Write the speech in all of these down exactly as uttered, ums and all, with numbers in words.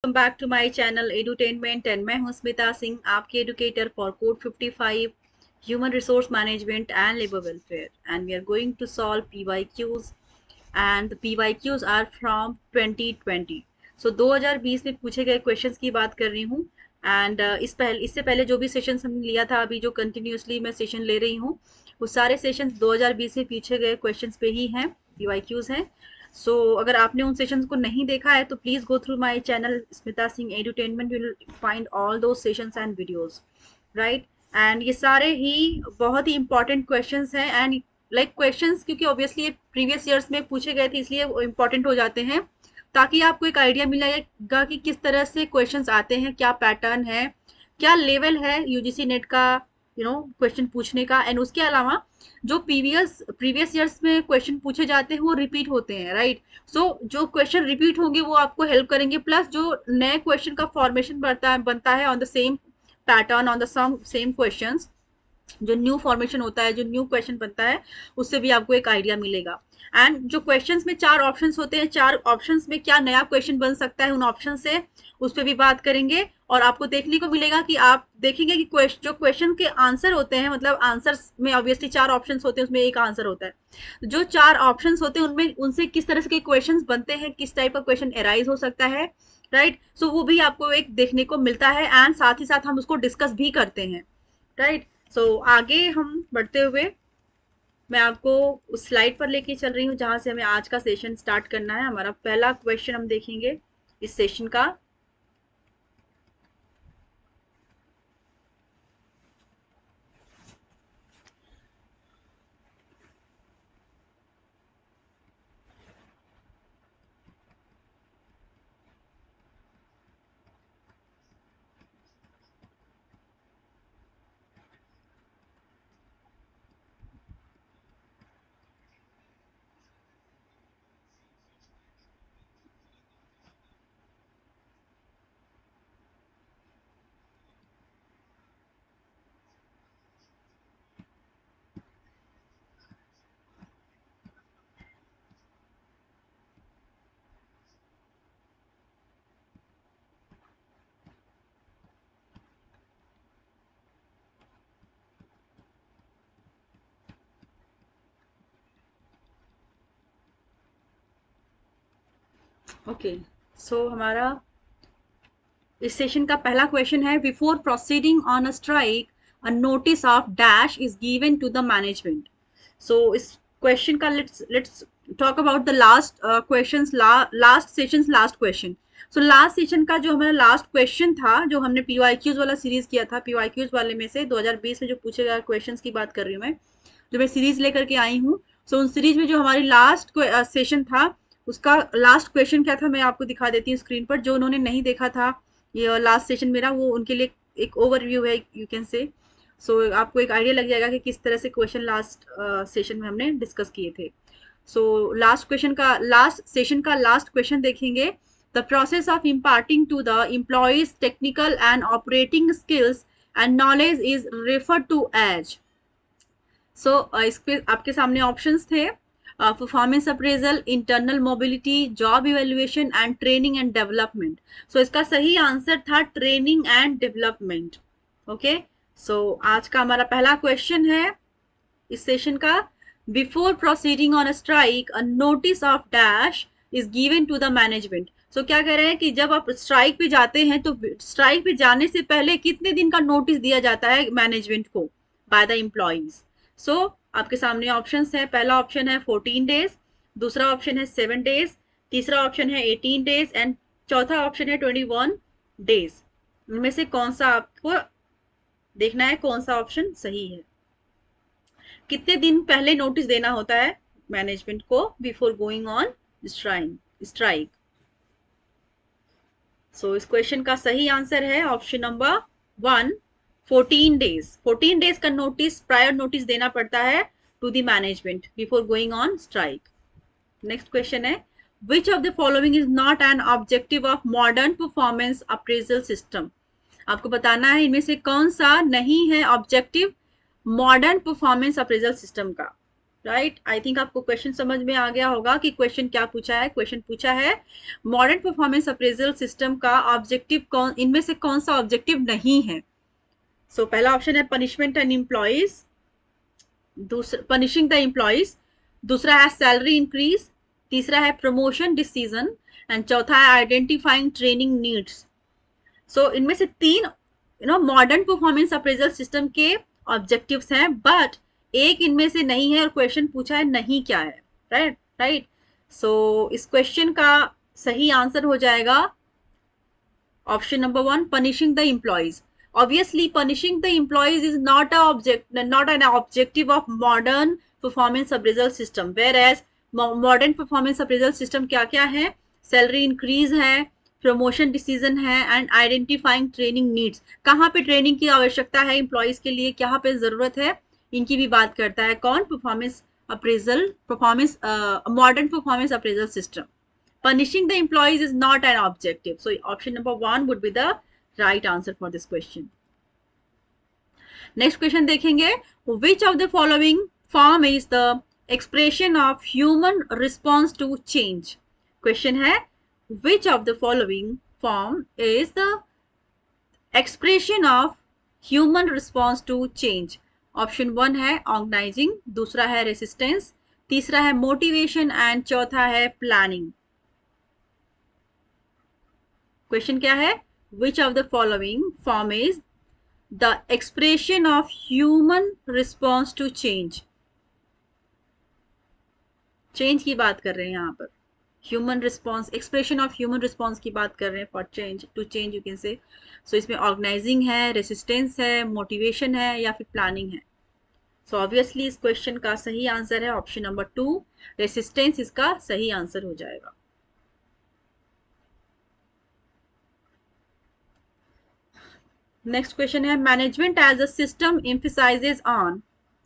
Welcome back to my channel edutainment and मैं हूं स्मिता सिंह, आपकी educator for code fifty five human resource management and labour welfare, and we are going to solve PYQs and the PYQs are from twenty twenty. So दो हज़ार बीस में पूछे गए questions की बात कर रही हूं। एंड uh, इस पहले इससे पहले जो भी सेशंस हमने लिया था, अभी जो कंटिन्यूसली मैं सेशन ले रही हूँ, वो सारे सेशंस दो हज़ार बीस में पूछे गए क्वेश्चंस पे ही हैं, पीवाईक्यूज हैं। सो so, अगर आपने उन सेशंस को नहीं देखा है तो please go through my channel Smita Singh edutainment, you will find all those sessions and videos, right. And ये सारे ही बहुत ही इंपॉर्टेंट क्वेश्चंस हैं, एंड लाइक क्वेश्चंस क्योंकि ऑब्वियसली प्रीवियस ईयर्स में पूछे गए थे इसलिए वो इंपॉर्टेंट हो जाते हैं, ताकि आपको एक आइडिया मिलेगा कि किस तरह से क्वेश्चंस आते हैं, क्या पैटर्न है, क्या लेवल है यूजीसी नेट का यू नो क्वेश्चन पूछने का। एंड उसके अलावा जो प्रीवियस प्रीवियस ईयर्स में क्वेश्चन पूछे जाते हैं वो रिपीट होते हैं, राइट। सो so, जो क्वेश्चन रिपीट होंगे वो आपको हेल्प करेंगे, प्लस जो नए क्वेश्चन का फॉर्मेशन बनता है बनता है on the same pattern, on the same questions, जो न्यू फॉर्मेशन होता है, जो न्यू क्वेश्चन बनता है, उससे भी आपको एक आइडिया मिलेगा। एंड जो क्वेश्चंस में चार ऑप्शंस होते हैं, चार ऑप्शंस में क्या नया क्वेश्चन बन सकता है उन ऑप्शन से, उस पर भी बात करेंगे। और आपको देखने को मिलेगा कि आप देखेंगे कि क्वेश्चन जो क्वेश्चन के आंसर होते हैं, मतलब आंसर्स में ऑब्वियसली चार ऑप्शंस होते हैं, उसमें एक आंसर होता है। जो चार ऑप्शंस होते हैं उनमें उनसे किस तरह के क्वेश्चन बनते हैं, किस टाइप का क्वेश्चन एराइज हो सकता है, राइट। सो वो भी आपको एक देखने को मिलता है, एंड साथ ही साथ हम उसको डिस्कस भी करते हैं, राइट। सो so, आगे हम बढ़ते हुए मैं आपको उस स्लाइड पर लेके चल रही हूँ जहां से हमें आज का सेशन स्टार्ट करना है। हमारा पहला क्वेश्चन हम देखेंगे इस सेशन का। ओके okay, सो so, हमारा इस सेशन का पहला क्वेश्चन है, before proceeding on a strike a notice of dash is given to the management. So इस क्वेश्चन का let's let's talk about the last questions, last sessions last question. So last session का जो हमारा last question था, जो हमने PYQs वाला series किया था, पीवाईक्यूज वाले में से दो हज़ार बीस में जो पूछे गए क्वेश्चंस की बात कर रही हूँ मैं, जो मैं सीरीज लेकर के आई हूँ। सो so, उन सीरीज में जो हमारी लास्ट सेशन था, उसका लास्ट क्वेश्चन क्या था मैं आपको दिखा देती हूँ स्क्रीन पर। जो उन्होंने नहीं देखा था ये लास्ट सेशन मेरा, वो उनके लिए एक ओवरव्यू है, यू कैन से। सो आपको एक आइडिया लग जाएगा कि किस तरह से क्वेश्चन लास्ट सेशन में हमने डिस्कस किए थे। सो लास्ट क्वेश्चन का लास्ट सेशन का लास्ट क्वेश्चन देखेंगे। The process of imparting to the employees technical and operating skills and knowledge is referred to as. So इसके आपके सामने ऑप्शंस थे, performance appraisal, internal mobility, job evaluation and training and development. So इसका सही answer था training and development. Okay, so आज का हमारा पहला क्वेश्चन है इस सेशन का, before proceeding on a strike a notice of dash is given to the management. So क्या कह रहे हैं कि जब आप स्ट्राइक पे जाते हैं तो स्ट्राइक पे जाने से पहले कितने दिन का नोटिस दिया जाता है मैनेजमेंट को बाय द एम्प्लॉइज। सो आपके सामने ऑप्शंस है, पहला ऑप्शन है फोर्टीन डेज, दूसरा ऑप्शन है सेवन डेज, तीसरा ऑप्शन है एटीन डेज एंड चौथा ऑप्शन है ट्वेंटी वन डेज। इनमें से कौन सा आपको देखना है, कौन सा ऑप्शन सही है। कितने दिन पहले नोटिस देना होता है मैनेजमेंट को before going on strike. So इस क्वेश्चन का सही आंसर है option number one, fourteen days. Fourteen days का नोटिस, प्रायर नोटिस देना पड़ता है to the management before going on strike. Next question है, which of the following is not an objective of modern performance appraisal system. आपको बताना है इनमें से कौन सा नहीं है objective modern performance appraisal system का। राइट। आई थिंक आपको क्वेश्चन समझ में आ गया होगा कि क्वेश्चन क्या पूछा है। क्वेश्चन पूछा है मॉडर्न परफॉर्मेंस अप्रेजल सिस्टम का ऑब्जेक्टिव कौन, इनमें से कौन सा ऑब्जेक्टिव नहीं है। सो so, पहला ऑप्शन है पनिशमेंट एंड एम्प्लॉयज, दूसरा पनिशिंग द एम्प्लॉयज, दूसरा है सैलरी इंक्रीज, तीसरा है प्रमोशन डिसीजन एंड चौथा है आइडेंटिफाइंग ट्रेनिंग नीड्स। सो इनमें से तीन you know modern performance appraisal system के ऑब्जेक्टिव्स हैं, बट एक इनमें से नहीं है और क्वेश्चन पूछा है नहीं क्या है। राइट राइट सो इस क्वेश्चन का सही आंसर हो जाएगा option number one, punishing the employees. Obviously, punishing the employees is not a object, not an objective of modern performance appraisal system. Whereas modern performance appraisal system क्या क्या है, salary increase है, promotion decision है and identifying training needs. कहाँ पे training की आवश्यकता है एम्प्लॉयज के लिए, कहाँ पे जरूरत है, इनकी भी बात करता है कौन, performance appraisal, performance modern performance appraisal system. Punishing the employees is not an objective. So option number one would be the right answer for this question. Next question देखेंगे, which of the following form is the expression of human response to change? Question है which of the following form is the expression of human response to change? Option one है organising, दूसरा है resistance, तीसरा है motivation and चौथा है planning. Question क्या है, which of the following form is the expression of human response to change? Change की बात कर रहे हैं यहाँ पर, human response, expression of human response की बात कर रहे हैं, for change, to change you can say. So इसमें ऑर्गेनाइजिंग है, रेसिस्टेंस है, मोटिवेशन है या फिर प्लानिंग है। सो so ऑब्वियसली इस क्वेश्चन का सही आंसर है ऑप्शन नंबर टू, रेसिस्टेंस इसका सही आंसर हो जाएगा। नेक्स्ट क्वेश्चन है management as a system emphasises on.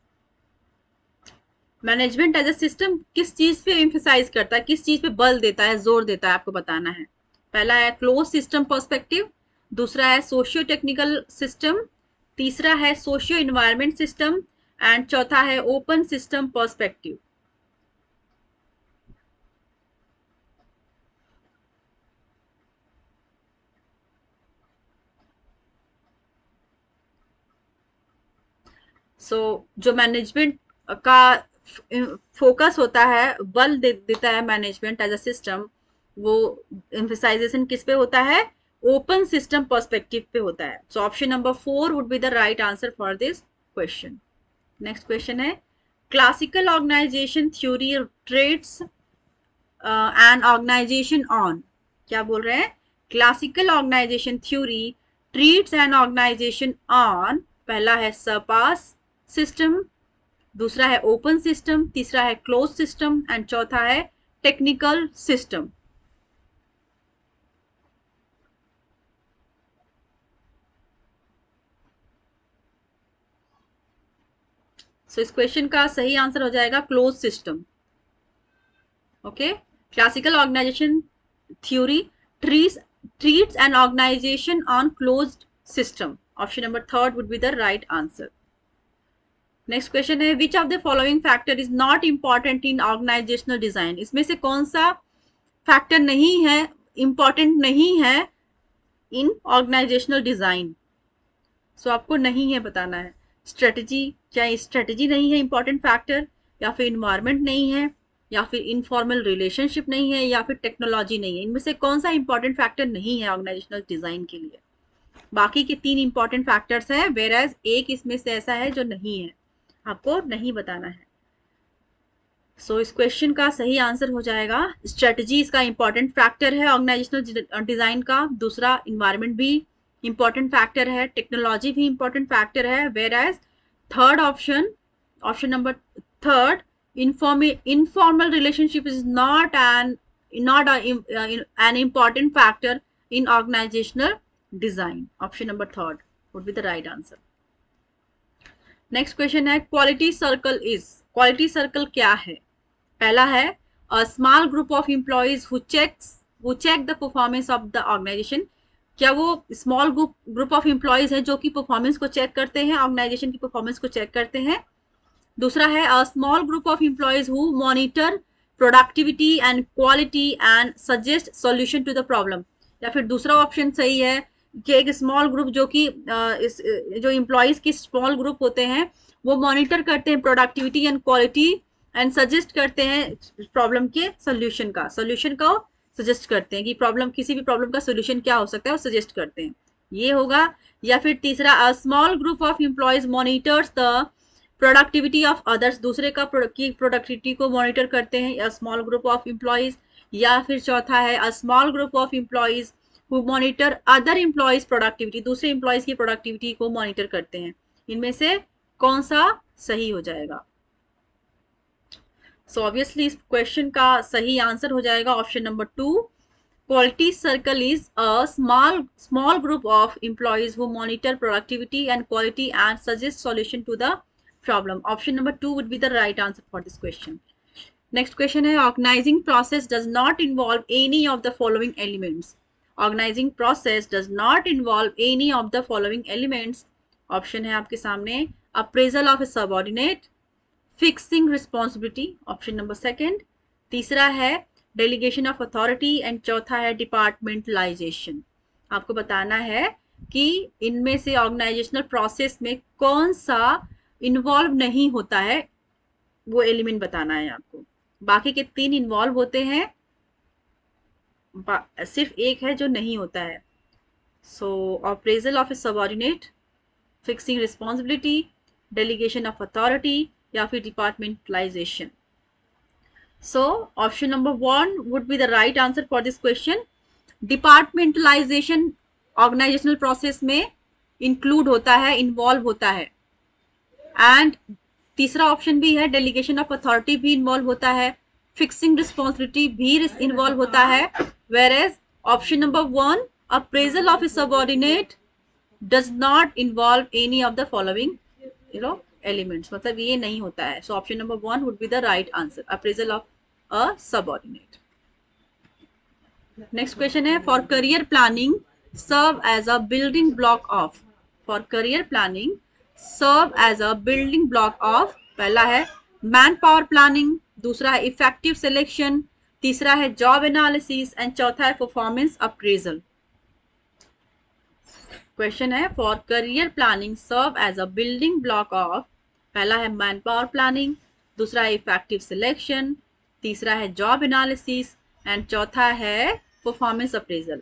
Management as a system किस चीज पे एम्फसाइज करता है, किस चीज पे बल देता है, जोर देता है, आपको बताना है। पहला है क्लोज सिस्टम पर्सपेक्टिव, दूसरा है सोशियो टेक्निकल सिस्टम, तीसरा है सोशियो इन्वायरमेंट सिस्टम एंड चौथा है open system perspective. So so, जो मैनेजमेंट का फोकस होता है, बल दे, देता है मैनेजमेंट एज अ सिस्टम, वो एम्फसाइजेशन किस पे होता है, ओपन सिस्टम पर्सपेक्टिव पे होता है। So option number four would be the right answer for this question. Next question है classical organisation theory treats and organisation on. क्या बोल रहे हैं, classical organisation theory treats and organisation on. पहला है सरपास सिस्टम, दूसरा है ओपन सिस्टम, तीसरा है क्लोज सिस्टम एंड चौथा है टेक्निकल सिस्टम। सो इस क्वेश्चन का सही आंसर हो जाएगा close system. Okay, classical organisation theory treats treats an organisation on closed system. Option number third would be the right answer. Next question है which of the following factor is not important in organisational design. इसमें से कौन सा factor नहीं है, important नहीं है इन organisational design. सो आपको नहीं है बताना है, स्ट्रेटजी, क्या स्ट्रेटजी नहीं है इंपॉर्टेंट फैक्टर, या फिर इन्वायरमेंट नहीं है, या फिर इनफॉर्मल रिलेशनशिप नहीं है, या फिर टेक्नोलॉजी नहीं है। इनमें से कौन सा इंपॉर्टेंट फैक्टर नहीं है ऑर्गेनाइजेशनल डिजाइन के लिए। बाकी के तीन इंपॉर्टेंट फैक्टर्स हैं, वेयर एक इसमें से ऐसा है जो नहीं है, आपको नहीं बताना है। सो so, इस क्वेश्चन का सही आंसर हो जाएगा स्ट्रेटजी इसका इंपॉर्टेंट फैक्टर है ऑर्गेनाइजेशनल डिजाइन का, दूसरा इन्वायरमेंट भी इंपॉर्टेंट फैक्टर है, टेक्नोलॉजी भी इंपॉर्टेंट फैक्टर है, whereas third option, option number third, informal relationship is not an not an important factor in organisational design. Option number third would be the right answer. Next question है quality circle is. Quality circle क्या है, पहला है a small group of employees who checks who check the performance of the organisation. क्या वो small group group of employees है जो कि परफॉर्मेंस को चेक करते हैं, ऑर्गेनाइजेशन की परफॉर्मेंस को चेक करते हैं। दूसरा है a small group of employees who monitor productivity and quality and suggest solution to the problem. या फिर दूसरा ऑप्शन सही है कि एक स्मॉल ग्रुप जो कि इस जो एम्प्लॉयज की स्मॉल ग्रुप होते हैं वो मॉनिटर करते हैं productivity and quality and suggest करते हैं प्रॉब्लम के सोल्यूशन का सोल्यूशन का सजेस्ट करते हैं कि प्रॉब्लम किसी भी प्रॉब्लम का सोल्यूशन क्या हो सकता है वो सजेस्ट करते हैं, ये होगा। या फिर तीसरा a small group of employees monitors the productivity of others, दूसरे का की प्रोडक्टिविटी को मॉनिटर करते हैं a small group of employees. या फिर चौथा है a small group of employees who monitor other employees productivity, दूसरे एम्प्लॉयज की प्रोडक्टिविटी को मॉनिटर करते हैं। इनमें से कौन सा सही हो जाएगा? सो so ऑब्वियसली इस क्वेश्चन का सही आंसर हो जाएगा option number two. Quality circle is a small small group of employees who monitor productivity and quality and suggest solution to the problem. Option number two would be the right answer for this question. Next question है organizing process does not involve any of the following elements. Organizing process does not involve any of the following elements. Option है आपके सामने appraisal of a subordinate, fixing responsibility. Option number second. तीसरा है delegation of authority and चौथा है departmentalisation. आपको बताना है कि इनमें से ऑर्गेनाइजेशनल प्रोसेस में कौन सा इन्वॉल्व नहीं होता है, वो एलिमेंट बताना है आपको। बाकी के तीन इन्वॉल्व होते हैं, सिर्फ एक है जो नहीं होता है। So appraisal of a subordinate, fixing responsibility, delegation of authority या फिर departmentalisation. So option number one would be the right answer for this question. Departmentalization organizational process में include होता है, involve होता है। And तीसरा ऑप्शन भी है delegation of authority भी involve होता है, fixing responsibility भी involve होता है। Whereas option number one, appraisal of a subordinate does not involve any of the following, you know, elements, मतलब ये नहीं होता है। So option number one would be the right answer, appraisal of a subordinate. Next question है for career planning serve as a building block of, for career planning serve as a building block of, पहला है man power planning, दूसरा है effective selection, तीसरा है job analysis and चौथा है performance appraisal. Question है for career planning serve as a building block of, पहला है मैन पावर प्लानिंग, दूसरा है इफेक्टिव सिलेक्शन, तीसरा है जॉब एनालिसिस एंड चौथा है performance appraisal.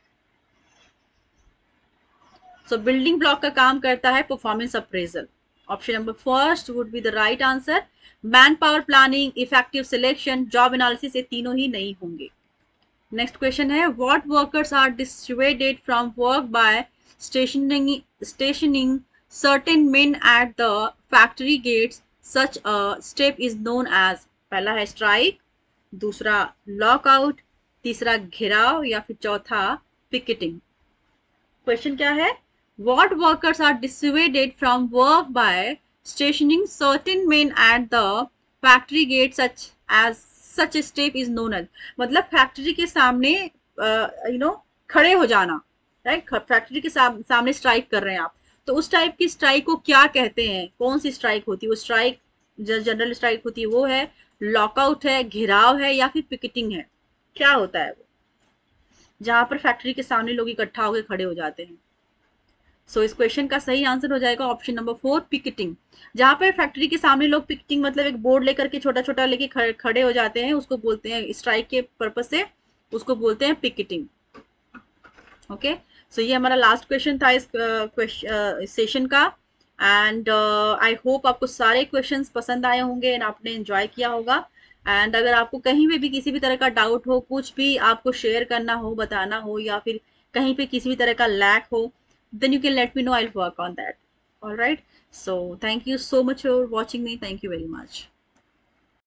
So building block का काम करता है performance appraisal. Option number first would be the right answer. Man power planning, effective selection, job analysis ये तीनों ही नहीं होंगे। नेक्स्ट क्वेश्चन है what workers are dissuaded from work by stationing stationing certain men at the factory gates, such a step is known as, पहला है strike, दूसरा lockout, तीसरा घेराव या फिर चौथा पिकेटिंग। क्वेश्चन क्या है what workers are dissuaded from work by stationing certain men at the factory gate such as such a step is known as, मतलब फैक्ट्री के सामने यू नो खड़े हो जाना, राइट right? फैक्ट्री के साम, सामने स्ट्राइक कर रहे हैं आप, तो उस टाइप की स्ट्राइक को क्या कहते हैं, कौन सी स्ट्राइक होती है? वो स्ट्राइक जनरल स्ट्राइक होती है, वो है लॉकआउट है, घेराव है या फिर पिकेटिंग है? क्या होता है वो जहां पर फैक्ट्री के सामने लोग इकट्ठा होकर खड़े हो जाते हैं? सो so, इस क्वेश्चन का सही आंसर हो जाएगा ऑप्शन नंबर फोर, पिकेटिंग। जहां पर फैक्ट्री के सामने लोग पिकेटिंग मतलब एक बोर्ड लेकर के छोटा छोटा लेके खड़े हो जाते हैं, उसको बोलते हैं स्ट्राइक के पर्पज से, उसको बोलते हैं picketing. Okay okay? So so, ये हमारा लास्ट क्वेश्चन था इस सेशन uh, का। एंड आई होप आपको सारे क्वेश्चंस पसंद आए होंगे एंड आपने एंजॉय किया होगा। एंड अगर आपको कहीं पे भी किसी भी तरह का डाउट हो, कुछ भी आपको शेयर करना हो, बताना हो, या फिर कहीं पे किसी भी तरह का लैक हो, then you can let me know, I will work on that. Alright, so thank you so much for watching me, thank you very much.